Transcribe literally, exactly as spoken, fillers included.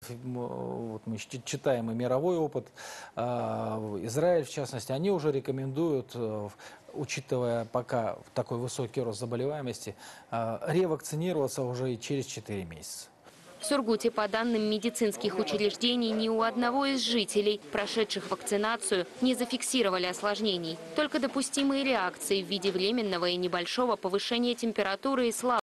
вот мы читаем и мировой опыт, Израиль, в частности, они уже рекомендуют, учитывая пока такой высокий рост заболеваемости, ревакцинироваться уже и через четыре месяца. В Сургуте, по данным медицинских учреждений, ни у одного из жителей, прошедших вакцинацию, не зафиксировали осложнений. Только допустимые реакции в виде временного и небольшого повышения температуры и слабости